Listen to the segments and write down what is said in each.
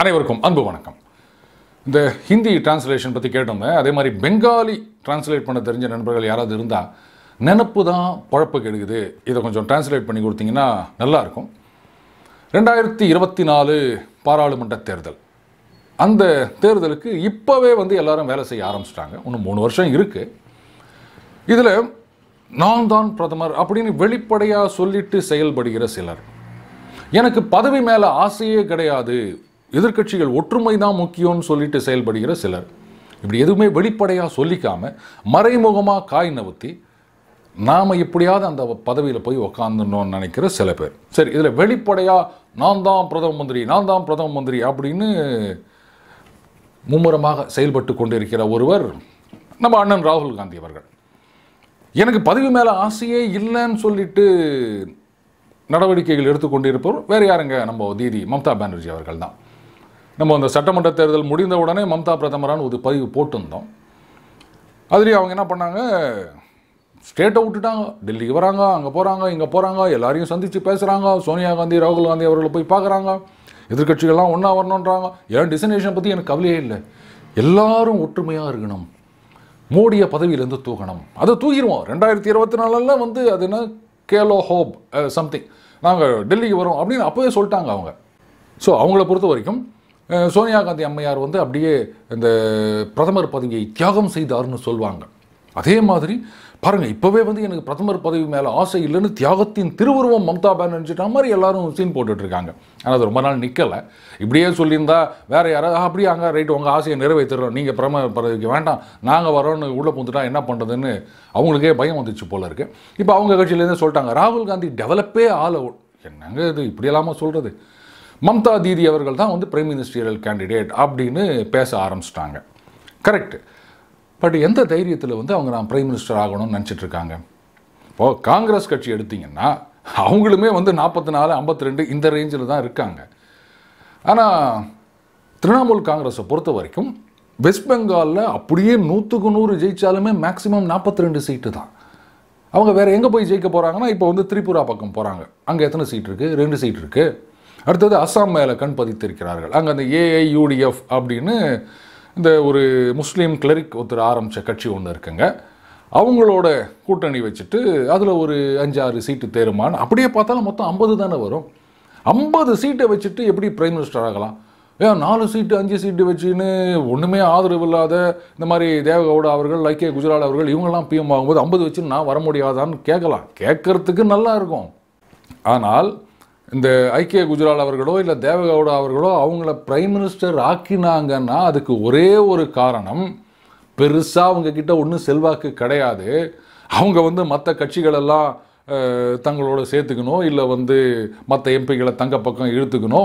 அனைவருக்கும் அன்பு வணக்கம். இந்த ஹிந்தி டிரான்ஸ்லேஷன் பற்றி கேட்டிருந்தேன். அதே மாதிரி பெங்காலி டிரான்ஸ்லேட் பண்ண தெரிஞ்ச நண்பர்கள் யாராவது இருந்தால் நினப்பு தான் பழப்பு கெடுக்குது, இதை கொஞ்சம் டிரான்ஸ்லேட் பண்ணி கொடுத்தீங்கன்னா நல்லாயிருக்கும். 2024 பாராளுமன்ற தேர்தல், அந்த தேர்தலுக்கு இப்போவே எல்லாரும் வேலை செய்ய ஆரம்பிச்சிட்டாங்க. இன்னும் 3 வருஷம் இருக்குது. இதில் நான் தான் பிரதமர் அப்படின்னு வெளிப்படையாக சொல்லிட்டு செயல்படுகிற சிலர், எனக்கு பதவி மேலே ஆசையே கிடையாது, எதிர்க்கட்சிகள் ஒற்றுமை தான் முக்கியம்னு சொல்லிட்டு செயல்படுகிற சிலர், இப்படி எதுவுமே வெளிப்படையாக சொல்லிக்காமல் மறைமுகமாக காய் நவுத்தி நாம் எப்படியாவது அந்த பதவியில் போய் உக்காந்துடணும்னு நினைக்கிற சில பேர். சரி, இதில் வெளிப்படையாக நான் தான் பிரதம மந்திரி அப்படின்னு மும்முரமாக செயல்பட்டு கொண்டிருக்கிற ஒருவர் நம்ம அண்ணன் ராகுல் காந்தி அவர்கள். எனக்கு பதவி மேலே ஆசையே இல்லைன்னு சொல்லிட்டு நடவடிக்கைகள் எடுத்துக்கொண்டிருப்பவர் வேறு யாருங்க, நம்ம தீதி மம்தா பானர்ஜி அவர்கள் தான். நம்ம அந்த சட்டமன்ற தேர்தல் முடிந்த உடனே மம்தா பிரதமரான ஒரு பதிவு போட்டிருந்தோம். அதுலேயும் அவங்க என்ன பண்ணாங்க, ஸ்டேட்டை விட்டுட்டாங்க, டெல்லிக்கு வராங்க, அங்கே போகிறாங்க, இங்கே போகிறாங்க, எல்லாரையும் சந்தித்து பேசுகிறாங்க, சோனியா காந்தி ராகுல் காந்தி அவர்களை போய் பார்க்குறாங்க, எதிர்கட்சிகள்லாம் ஒன்றா வரணுன்றாங்க. ஏன் டெஸ்டினேஷன் பற்றி எனக்கு கவலையே இல்லை, எல்லாரும் ஒற்றுமையாக இருக்கணும், மோடியை பதவியிலேருந்து தூக்கணும், அதை தூக்கிடுவோம் 2024 அது என்ன கேலோ ஹோப் சம்திங், நாங்கள் டெல்லிக்கு வரோம் அப்படின்னு அப்போவே சொல்லிட்டாங்க அவங்க. ஸோ அவங்கள பொறுத்த வரைக்கும் சோனியா காந்தி அம்மையார் அப்படியே இந்த பிரதமர் பதவியை தியாகம் செய்தார்னு சொல்லுவாங்க. அதே மாதிரி பாருங்கள், இப்போவே எனக்கு பிரதமர் பதவி மேலே ஆசை இல்லைன்னு தியாகத்தின் திருவுருவம் மம்தா பானர்ஜிட்ட மாதிரி எல்லாரும் சீன் போட்டுட்ருக்காங்க. ஆனால் அது ரொம்ப நாள் நிற்கலை. இப்படியே சொல்லியிருந்தா வேறு யாராவது அப்படியே அங்கே ரைட்டு உங்கள் ஆசையை நிறைவேற்றுறோம், நீங்கள் பிரதமர் பதவிக்கு வேண்டாம், நாங்கள் வரோன்னு உள்ளே பூந்துட்டா என்ன பண்ணுறதுன்னு அவங்களுக்கே பயம் வந்துச்சு போல இருக்குது. இப்போ அவங்க கட்சியிலேருந்தே சொல்லிட்டாங்க, ராகுல் காந்தி டெவலப்பே என்னங்க இது இப்படியெல்லாமா சொல்கிறது, மம்தா தீதி அவர்கள் தான் பிரைம் மினிஸ்டரியல் கேண்டிடேட் அப்படின்னு பேச ஆரம்பிச்சிட்டாங்க. கரெக்டு. பட் எந்த தைரியத்தில் அவங்க நான் பிரைம் மினிஸ்டர் ஆகணும்னு நினச்சிட்ருக்காங்க? இப்போது காங்கிரஸ் கட்சி எடுத்திங்கன்னா அவங்களுமே 44, 52 இந்த ரேஞ்சில் தான் இருக்காங்க. ஆனால் திரிணாமுல் காங்கிரஸை பொறுத்த வரைக்கும் வெஸ்ட் பெங்காலில் அப்படியே 100க்கு 100 ஜெயித்தாலுமே மேக்ஸிமம் 42 சீட்டு தான். அவங்க வேறு எங்கே போய் ஜெயிக்க போகிறாங்கன்னா, இப்போ திரிபுரா பக்கம் போகிறாங்க, அங்கே எத்தனை சீட் இருக்குது? 2 சீட் இருக்குது. அடுத்தது அஸ்ஸாம் மேலே கண் பதித்திருக்கிறார்கள். அங்கே அந்த AIUDF அப்படின்னு இந்த ஒரு முஸ்லீம் கிளரிக் ஒருத்தர் ஆரம்பித்த கட்சி ஒன்று இருக்குங்க. அவங்களோட கூட்டணி வச்சுட்டு அதில் ஒரு 5-6 சீட்டு தேருமான்னு அப்படியே பார்த்தாலும் மொத்தம் 50 தானே வரும். 50 சீட்டை வச்சுட்டு எப்படி பிரைம் மினிஸ்டர் ஆகலாம்? ஏன் 4 சீட்டு 5 சீட்டு வச்சுன்னு ஒன்றுமே ஆதரவு இல்லாத இந்த மாதிரி தேவகவுடா அவர்கள், ஐக்கிய குஜரால் அவர்கள் இவங்கெல்லாம் PM ஆகும்போது 50 வச்சு நான் வர முடியாதான்னு கேட்கலாம். கேட்கறதுக்கு நல்லா இருக்கும். ஆனால் இந்த ஐக்கிய குஜரால் அவர்களோ இல்லை தேவகவுடா அவர்களோ அவங்கள பிரைம் மினிஸ்டர் ஆக்கினாங்கன்னா அதுக்கு ஒரே ஒரு காரணம், பெருசாக அவங்கக்கிட்ட ஒன்றும் செல்வாக்கு கிடையாது. அவங்க மற்ற கட்சிகளெல்லாம் தங்களோட சேர்த்துக்கணும், இல்லை மற்ற எம்பிகளை தங்க பக்கம் இழுத்துக்கணும்,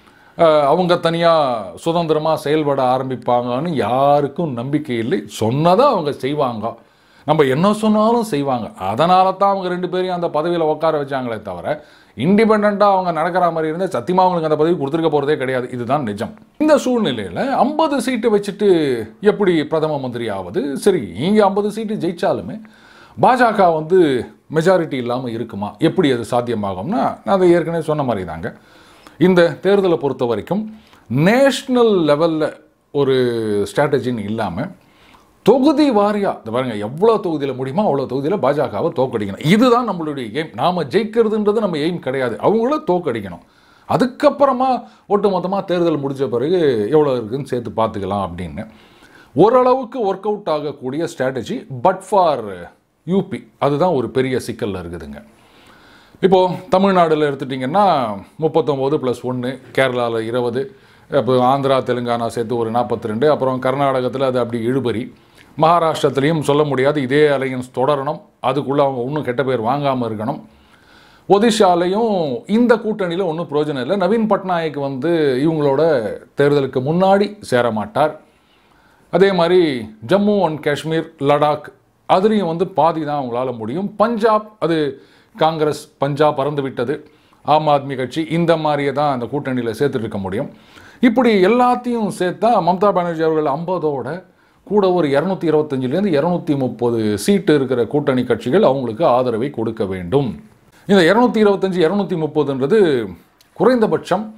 அவங்க தனியாக சுதந்திரமாக செயல்பட ஆரம்பிப்பாங்கன்னு யாருக்கும் நம்பிக்கை இல்லை. சொன்னதை அவங்க செய்வாங்க, நம்ம என்ன சொன்னாலும் செய்வாங்க. அதனால தான் அவங்க 2 பேரையும் அந்த பதவியில் உட்கார வச்சாங்களே தவிர, இண்டிபெண்ட்டாக அவங்க நடக்கிற மாதிரி இருந்தால் சத்தியமாக அவங்களுக்கு அந்த பதவி கொடுத்துருக்க போகிறதே கிடையாது. இதுதான் நிஜம். இந்த சூழ்நிலையில் 50 சீட்டு வச்சுட்டு எப்படி பிரதம மந்திரி ஆவது? சரி, இங்கே 50 சீட்டு ஜெயித்தாலுமே பாஜக மெஜாரிட்டி இல்லாமல் இருக்குமா? எப்படி அது சாத்தியமாகும்னா, நான் அதை ஏற்கனவே சொன்ன மாதிரி தாங்க. இந்த தேர்தலை பொறுத்த வரைக்கும் நேஷ்னல் லெவலில் ஒரு ஸ்ட்ராட்டஜின்னு இல்லாமல் தொகுதி வாரியாக இந்த பாருங்கள், எவ்வளோ தொகுதியில் முடியுமோ அவ்வளோ தொகுதியில் பாஜகவை தோக்கடிக்கணும். இதுதான் நம்மளுடைய எய்ம். நாம் ஜெயிக்கிறதுன்றது நம்ம எய்ம் கிடையாது, அவங்கள தோக்கடிக்கணும். அதுக்கப்புறமா ஒட்டு மொத்தமாக தேர்தல் முடிஞ்ச பிறகு எவ்வளோ இருக்குதுன்னு சேர்த்து பார்த்துக்கலாம் அப்படின்னு ஓரளவுக்கு ஒர்க் அவுட் ஆகக்கூடிய ஸ்ட்ராட்டஜி. பட் ஃபார் யூபி அதுதான் ஒரு பெரிய சிக்கலில் இருக்குதுங்க. இப்போது தமிழ்நாட்டில் எடுத்துட்டிங்கன்னா 39 + 1, கேரளாவில் 20, இப்போ ஆந்திரா தெலுங்கானா சேர்த்து ஒரு 42, அப்புறம் கர்நாடகத்தில் அது அப்படி இழுபறி, மகாராஷ்டிரத்துலேயும் சொல்ல முடியாது, இதே அலையன்ஸ் தொடரணும், அதுக்குள்ளே அவங்க இன்னும் கெட்ட பேர் வாங்காமல் இருக்கணும். ஒடிஷாலையும் இந்த கூட்டணியில் ஒன்றும் பிரயோஜனம் இல்லை. நவீன் பட்நாயக் இவங்களோட தேர்தலுக்கு முன்னாடி சேர மாட்டார். அதே மாதிரி ஜம்மு அண்ட் காஷ்மீர், லடாக் அதுலேயும் பாதி தான் அவங்களால முடியும். பஞ்சாப் அது காங்கிரஸ் பஞ்சாப் பறந்து விட்டது, ஆம் ஆத்மி கட்சி இந்த மாதிரியே தான் அந்த கூட்டணியில் சேர்த்துட்டு இருக்க முடியும். இப்படி எல்லாத்தையும் சேர்த்தா மம்தா பானர்ஜி அவர்கள் 50ஓட கூட ஒரு 225லேருந்து 230 சீட்டு இருக்கிற கூட்டணி கட்சிகள் அவங்களுக்கு ஆதரவை கொடுக்க வேண்டும். இந்த 225, 230ன்றது குறைந்தபட்சம்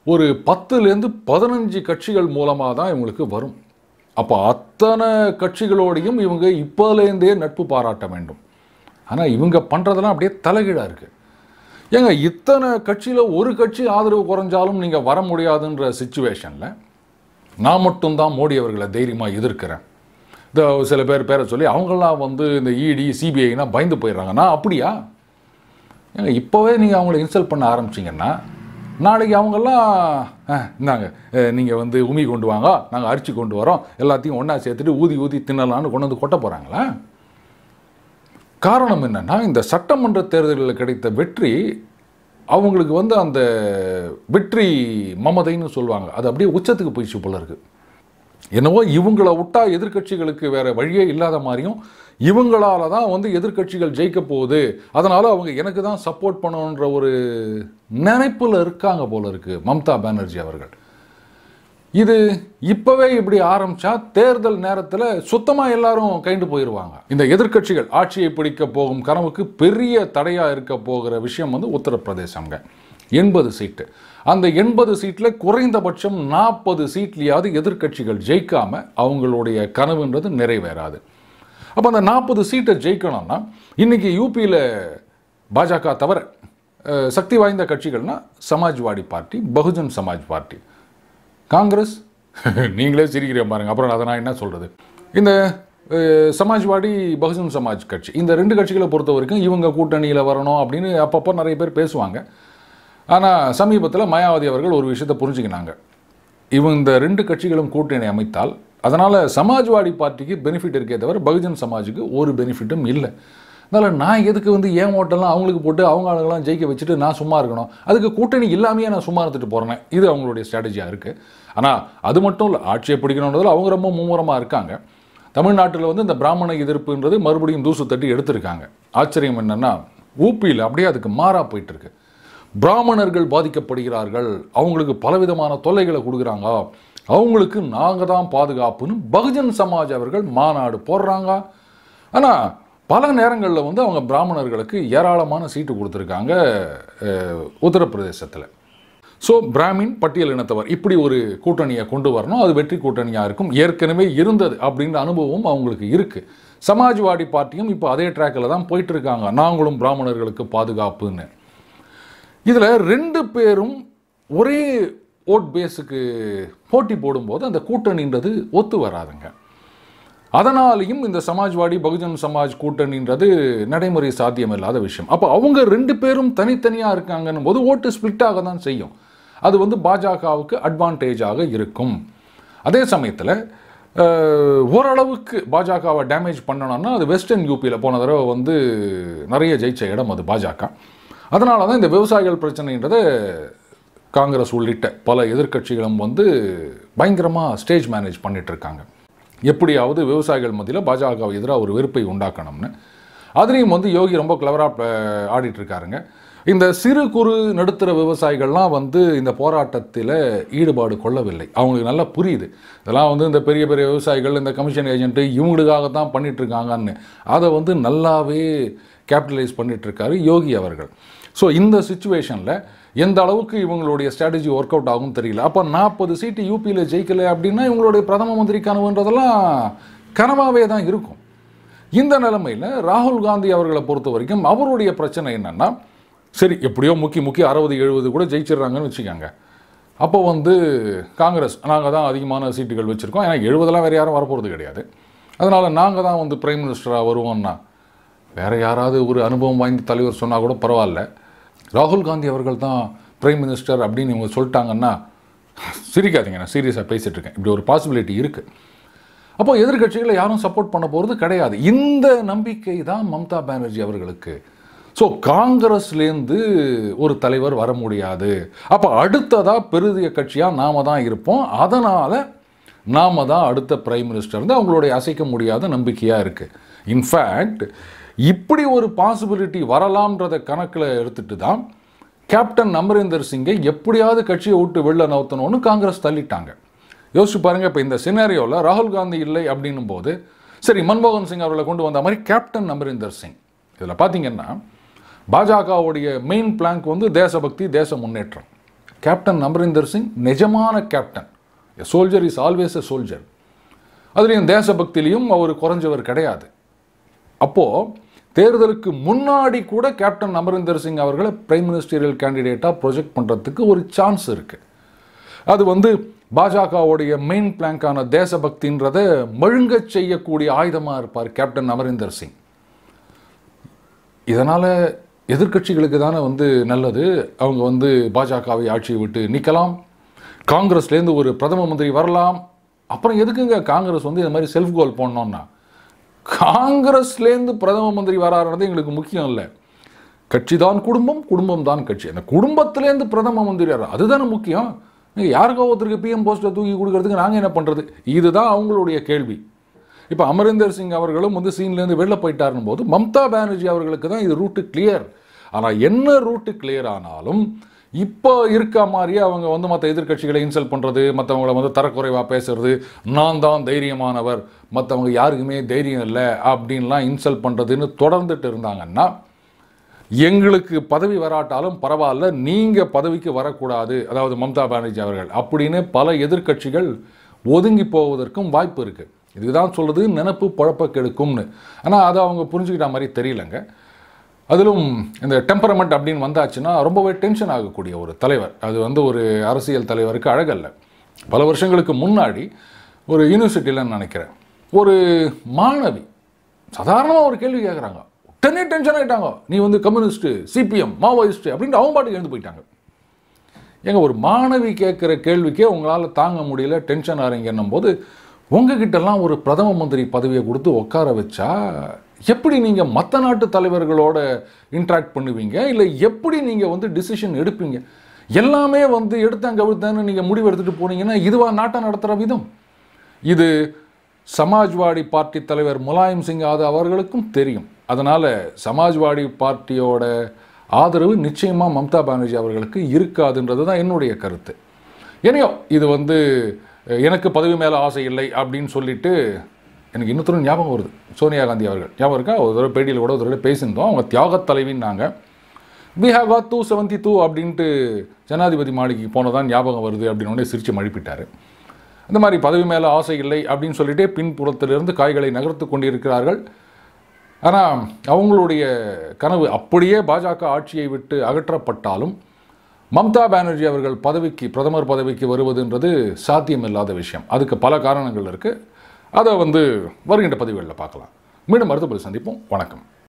ஒரு 10லேருந்து 15 கட்சிகள் மூலமாக தான் இவங்களுக்கு வரும். அப்போ அத்தனை கட்சிகளோடையும் இவங்க இப்போலேருந்தே நட்பு பாராட்ட வேண்டும். ஆனால் இவங்க பண்ணுறதெல்லாம் அப்படியே தலைகீழாக இருக்குது. ஏங்க, இத்தனை கட்சியில் ஒரு கட்சி ஆதரவு குறைஞ்சாலும் நீங்கள் வர முடியாதுன்ற சிச்சுவேஷனில் நான் மட்டும்தான் மோடி அவர்களை தைரியமாக எதிர்க்கிறேன். இந்த சில பேரை சொல்லி அவங்களாம் வந்து இந்த இடி சிபிஐனா பயந்து போயிடுறாங்க. நான் அப்படியா? ஏங்க, இப்போவே நீங்கள் அவங்கள இன்சல்ட் பண்ண ஆரம்பிச்சிங்கன்னா நாளைக்கு அவங்கெல்லாம் இந்தாங்க நீங்கள் வந்து உமி கொண்டு வாங்க, நாங்கள் அரிசி கொண்டு வரோம், எல்லாத்தையும் ஒன்றா சேர்த்துட்டு ஊதி ஊதி தின்னலான்னு கொண்டு வந்து கொட்ட போகிறாங்களா? காரணம் என்னென்னா, இந்த சட்டமன்ற தேர்தலில் கிடைத்த வெற்றி அவங்களுக்கு வந்து அந்த வெற்றி மமதைன்னு சொல்லுவாங்க, அது அப்படியே உச்சத்துக்கு போயிடுச்சு போல இருக்குது. என்னவோ இவங்களை விட்டா எதிர்கட்சிகளுக்கு வேற வழியே இல்லாத மாதிரியும், இவங்களால தான் வந்து எதிர்கட்சிகள் ஜெயிக்க போகுது, அதனால அவங்க எனக்கு தான் சப்போர்ட் பண்ணணுன்ற ஒரு நினைப்புல இருக்காங்க போல இருக்கு மம்தா பானர்ஜி அவர்கள். இது இப்பவே இப்படி ஆரம்பிச்சா தேர்தல் நேரத்தில் சுத்தமா எல்லாரும் கைண்டு போயிடுவாங்க. இந்த எதிர்கட்சிகள் ஆட்சியை பிடிக்க போகும் கனவுக்கு பெரிய தடையா இருக்க போகிற விஷயம் வந்து உத்தரப்பிரதேசம்ங்க. 80 சீட்டு. அந்த 80 சீட்டில் குறைந்தபட்சம் 40 சீட்லையாவது எதிர்கட்சிகள் ஜெயிக்காம அவங்களுடைய கனவுன்றது நிறைவேறாது. அப்போ அந்த 40 சீட்டை ஜெயிக்கணும்னா இன்னைக்கு யூபியில் பாஜக தவிர சக்தி வாய்ந்த கட்சிகள்னா Samajwadi party, Bahujan Samaj party, Congress. நீங்களே சிரிக்கிறீங்க பாருங்க, அப்புறம் அதை நான் என்ன சொல்றது. இந்த சமாஜ்வாடி, பகுஜன் சமாஜ் கட்சி, இந்த 2 கட்சிகளை பொறுத்த வரைக்கும் இவங்க கூட்டணியில் வரணும் அப்படின்னு அப்பப்போ நிறைய பேர் பேசுவாங்க. ஆனால் சமீபத்தில் மாயாவதி அவர்கள் ஒரு விஷயத்தை புரிஞ்சுக்கினாங்க. இவங்க இந்த 2 கட்சிகளும் கூட்டணி அமைத்தால் அதனால் சமாஜ்வாடி பார்ட்டிக்கு பெனிஃபிட் இருக்கே தவிர பகுஜன் சமாஜுக்கு ஒரு பெனிஃபிட்டும் இல்லை. அதனால் நான் எதுக்கு வந்து ஏன் ஓட்டெல்லாம் அவங்களுக்கு போட்டு அவங்க ஆளுங்கெல்லாம் ஜெயிக்க வச்சுட்டு நான் சும்மா இருக்கணும், அதுக்கு கூட்டணி இல்லாமையே நான் சும்மா இருந்துட்டு போகிறேன். இது அவங்களுடைய ஸ்ட்ராட்டஜியாக இருக்குது. ஆனால் அது மட்டும் இல்லை, ஆட்சியை பிடிக்கணுன்றதில் அவங்க ரொம்ப மும்முரமாக இருக்காங்க. தமிழ்நாட்டில் வந்து இந்த பிராமண எதிர்ப்புன்றது மறுபடியும் தூசு தட்டி எடுத்திருக்காங்க. ஆச்சரியம் என்னென்னா, ஊபியில் அப்படியே அதுக்கு மாறாக போயிட்டுருக்கு. பிராமணர்கள் பாதிக்கப்படுகிறார்கள், அவங்களுக்கு பலவிதமான தொல்லைகளை கொடுக்குறாங்க, அவங்களுக்கு நாங்கள் தான் பாதுகாப்புன்னு பகுஜன் சமாஜ் அவர்கள் மாநாடு போடுறாங்க. ஆனால் பல நேரங்களில் வந்து அவங்க பிராமணர்களுக்கு ஏராளமான சீட்டு கொடுத்துருக்காங்க உத்தரப்பிரதேசத்தில். ஸோ பிராமின் பட்டியல் இனத்தவர் இப்படி ஒரு கூட்டணியை கொண்டு வரணும், அது வெற்றி கூட்டணியாக இருக்கும். ஏற்கனவே இருந்தது அப்படின்ற அனுபவம் அவங்களுக்கு இருக்குது. சமாஜ்வாடி பார்ட்டியும் இப்போ அதே ட்ராக்கில் தான் போயிட்டு இருக்காங்க, நாங்களும் பிராமணர்களுக்கு பாதுகாப்புன்னு. இதில் 2 பேரும் ஒரே ஓட் பேஸுக்கு போட்டி போடும்போது அந்த கூட்டணின்றது ஒத்து வராதுங்க. அதனாலையும் இந்த சமாஜ்வாடி பகுஜன் சமாஜ் கூட்டணின்றது நடைமுறை சாத்தியமில்லாத விஷயம். அப்போ அவங்க 2 பேரும் தனித்தனியாக இருக்காங்கன்னும் போது ஓட்டு ஸ்பிளிட்டாக தான் செய்யும். அது வந்து பாஜகவுக்கு அட்வான்டேஜாக இருக்கும். அதே சமயத்தில் ஓரளவுக்கு பாஜகவை டேமேஜ் பண்ணணும்னா அது வெஸ்டர்ன் யூபியில் போன தடவை வந்து நிறைய ஜெயிச்ச இடம் அது பாஜக. அதனால தான் இந்த விவசாயிகள் பிரச்சனைன்றதை காங்கிரஸ் உள்ளிட்ட பல எதிர்க்கட்சிகளும் வந்து பயங்கரமாக ஸ்டேஜ் மேனேஜ் பண்ணிட்டு இருக்காங்க. எப்படியாவது விவசாயிகள் மத்தியில் பாஜகவை எதிராக ஒரு வெறுப்பை உண்டாக்கணும்னு. அதுலேயும் வந்து யோகி ரொம்ப கிளவராக ஆடிட்டு இருக்காருங்க. இந்த சிறு குறு நடுத்தர விவசாயிகள்லாம் வந்து இந்த போராட்டத்தில் ஈடுபாடு கொள்ளவில்லை. அவங்களுக்கு நல்லா புரியுது இதெல்லாம் வந்து இந்த பெரிய பெரிய விவசாயிகள், இந்த கமிஷன் ஏஜென்ட்டு இவங்களுக்காக தான் பண்ணிட்டு இருக்காங்கன்னு. அதை வந்து நல்லாவே கேபிட்டலைஸ் பண்ணிட்டு இருக்காரு யோகி அவர்கள். ஸோ இந்த சிச்சுவேஷனில் எந்த அளவுக்கு இவங்களுடைய ஸ்ட்ராட்டஜி ஒர்க் அவுட் ஆகும் தெரியல. அப்போ 40 சீட்டு யூபியில் ஜெயிக்கலை அப்படின்னா இவங்களுடைய பிரதம மந்திரி கனவுன்றதெல்லாம் கனவாகவே தான் இருக்கும். இந்த நிலைமையில் ராகுல் காந்தி அவர்களை பொறுத்த வரைக்கும் அவருடைய பிரச்சனை என்னென்னா, சரி எப்படியோ முக்கி 60-70 கூட ஜெயிச்சிடுறாங்கன்னு வச்சுக்கோங்க. அப்போ வந்து காங்கிரஸ் நாங்கள் தான் அதிகமான சீட்டுகள் வச்சுருக்கோம், ஏன்னா 70 வேறு யாரும் வரப்போகிறது கிடையாது, அதனால் நாங்கள் தான் வந்து பிரைம் மினிஸ்டராக வருவோம்னா வேறு யாராவது ஒரு அனுபவம் வாய்ந்த தலைவர் சொன்னால் கூட பரவாயில்ல, ராகுல் காந்தி அவர்கள் தான் பிரைம் மினிஸ்டர் அப்படின்னு இவங்க சொல்லிட்டாங்கன்னா சிரிக்காதீங்க, நான் சீரியஸாக பேசிகிட்டு இருக்கேன். இப்படி ஒரு பாசிபிலிட்டி இருக்குது. அப்போ எதிர்கட்சிகளை யாரும் சப்போர்ட் பண்ண போகிறது கிடையாது. இந்த நம்பிக்கை தான் மம்தா பானர்ஜி அவர்களுக்கு. ஸோ காங்கிரஸ்லேருந்து ஒரு தலைவர் வர முடியாது, அப்போ அடுத்ததாக பெருதிய கட்சியாக நாம தான் இருப்போம், அதனால் நாம தான் அடுத்த பிரைம் மினிஸ்டர் வந்து அவங்களுடைய அசைக்க முடியாத நம்பிக்கையாக இருக்குது. இன்ஃபேக்ட் இப்படி ஒரு பாசிபிலிட்டி வரலாம்ன்றதை கணக்கில் எடுத்துட்டு தான் கேப்டன் அமரிந்தர் சிங்கை எப்படியாவது கட்சியை விட்டு வெளில நவுத்தணும்னு காங்கிரஸ் தள்ளிட்டாங்க. யோசிச்சு பாருங்கள், இப்போ இந்த சினாரியோவில் ராகுல் காந்தி இல்லை அப்படின்னும் போது சரி மன்மோகன் சிங் அவர்களை கொண்டு வந்த மாதிரி கேப்டன் அமரிந்தர் சிங். இதில் பார்த்தீங்கன்னா பாஜகவுடைய மெயின் பிளாங்க் வந்து தேசபக்தி, தேச முன்னேற்றம். கேப்டன் அமரிந்தர் சிங் நிஜமான captain. A soldier is always a soldier. அதுலேயும் தேசபக்தியிலையும் அவர் குறைஞ்சவர் கிடையாது. அப்போது தேர்தலுக்கு முன்னாடி கூட கேப்டன் அமரிந்தர் சிங் அவர்களை பிரைம் மினிஸ்டரியல் கேண்டிடேட்டாக ப்ரொஜெக்ட் பண்ணுறதுக்கு ஒரு சான்ஸ் இருக்குது. அது பாஜகவுடைய மெயின் பிளாங்கான தேசபக்தின்றதை மழுங்கச் செய்யக்கூடிய ஆயுதமாக இருப்பார் கேப்டன் அமரிந்தர் சிங். இதனால் எதிர்க்கட்சிகளுக்கு தானே நல்லது. அவங்க பாஜகவை ஆட்சியை விட்டு நீக்கலாம், காங்கிரஸ்லேருந்து ஒரு பிரதம மந்திரி வரலாம். அப்புறம் எதுக்குங்க காங்கிரஸ் இது மாதிரி செல்ஃப் கோல் போடணும்னா? காங்கிரஸ்லேருந்து பிரதம மந்திரி வராருன்றது எங்களுக்கு முக்கியம் இல்லை. கட்சி தான் குடும்பம், குடும்பம் தான் கட்சி. அந்த குடும்பத்திலேருந்து பிரதம மந்திரி வர அதுதானே முக்கியம். யாருக்கோ ஒருத்தருக்கு பிஎம் போஸ்ட்டை தூக்கி கொடுக்கறதுக்கு நாங்கள் என்ன பண்ணுறது? இதுதான் அவங்களுடைய கேள்வி. இப்போ அமரிந்தர் சிங் அவர்களும் சீன்லேருந்து வெளில போயிட்டாருன்னு போது மம்தா பானர்ஜி அவர்களுக்கு தான் இது ரூட்டு கிளியர். ஆனால் என்ன ரூட்டு கிளியர் ஆனாலும் இப்போ இருக்க மாதிரியே அவங்க மற்ற எதிர்க்கட்சிகளை இன்சல்ட் பண்ணுறது, மற்றவங்களை தரக்குறைவாக பேசுறது, நான் தான் தைரியமானவர், மற்றவங்க யாருக்குமே தைரியம் இல்லை அப்படின்லாம் இன்சல்ட் பண்ணுறதுன்னு தொடர்ந்துட்டு இருந்தாங்கன்னா, எங்களுக்கு பதவி வராட்டாலும் பரவாயில்ல, நீங்கள் பதவிக்கு வரக்கூடாது, அதாவது மம்தா பானர்ஜி அவர்கள் அப்படின்னு பல எதிர்க்கட்சிகள் ஒதுங்கி போவதற்கும் வாய்ப்பு இருக்குது. இதுதான் சொல்கிறது நினப்பு பழப்ப கெடுக்கும்னு. ஆனால் அதை அவங்க புரிஞ்சுக்கிட்ட மாதிரி தெரியலங்க. அதிலும் இந்த டெம்பரமெண்ட் அப்படின்னு வந்தாச்சுன்னா ரொம்பவே டென்ஷன் ஆகக்கூடிய ஒரு தலைவர். அது ஒரு அரசியல் தலைவருக்கு அழகல்ல. பல வருஷங்களுக்கு முன்னாடி ஒரு யூனிவர்சிட்டியில் நினைக்கிறேன், ஒரு மாணவி சாதாரணமாக ஒரு கேள்வி கேட்குறாங்க. உடனே டென்ஷன் ஆகிட்டாங்க. நீ கம்யூனிஸ்ட்டு, சிபிஎம், மாவோயிஸ்ட்டு அப்படின்ட்டு அவங்க பாட்டுக்கு எழுந்து போயிட்டாங்க. ஏங்க, ஒரு மாணவி கேட்குற கேள்விக்கே உங்களால் தாங்க முடியல, டென்ஷன் ஆகிறீங்கன்னும் போது உங்ககிட்டலாம் ஒரு பிரதம மந்திரி பதவியை கொடுத்து உட்கார வச்சா எப்படி நீங்கள் மற்ற நாட்டு தலைவர்களோட இன்ட்ராக்ட் பண்ணுவீங்க? இல்லை எப்படி நீங்கள் டிசிஷன் எடுப்பீங்க? எல்லாமே எடுத்தாங்க கவிழ்த்தான்னு நீங்கள் முடிவு எடுத்துகிட்டு போனீங்கன்னா இதுவா நாட்டை நடத்துகிற விதம்? இது சமாஜ்வாடி பார்ட்டி தலைவர் முலாயம் சிங் யாதவ் அவர்களுக்கும் தெரியும். அதனால் சமாஜ்வாடி பார்ட்டியோட ஆதரவு நிச்சயமாக மம்தா பானர்ஜி அவர்களுக்கு இருக்காதுன்றது தான் என்னுடைய கருத்து. ஏனையோ இது எனக்கு பதவி மேலே ஆசை இல்லை அப்படின்னு சொல்லிட்டு எனக்கு இன்னொருத்தரும் ஞாபகம் வருது. சோனியா காந்தி அவர்கள் ஞாபகம் இருக்கா? ஒரு தடவை பேட்டியில் கூட ஒரு தடவை பேசியிருந்தோம். அவங்க தியாகத் தலைவின்னாங்க. வி ஹேவ் காட் 272 அப்படின்ட்டு ஜனாதிபதி மாளிகைக்கு போனதான் ஞாபகம் வருது அப்படின்னு சிரித்து மழுப்பிட்டார். இந்த மாதிரி பதவி மேலே ஆசை இல்லை அப்படின்னு சொல்லிட்டே பின்புறத்திலிருந்து காய்களை நகர்த்து கொண்டிருக்கிறார்கள். ஆனால் அவங்களுடைய கனவு அப்படியே பாஜக ஆட்சியை விட்டு அகற்றப்பட்டாலும் மம்தா பானர்ஜி அவர்கள் பிரதமர் பதவிக்கு வருவதுன்றது சாத்தியமில்லாத விஷயம். அதுக்கு பல காரணங்கள் இருக்குது. அதை வருகின்ற பதிவுகளில் பார்க்கலாம். மீண்டும் அடுத்த பதிவில் சந்திப்போம். வணக்கம்.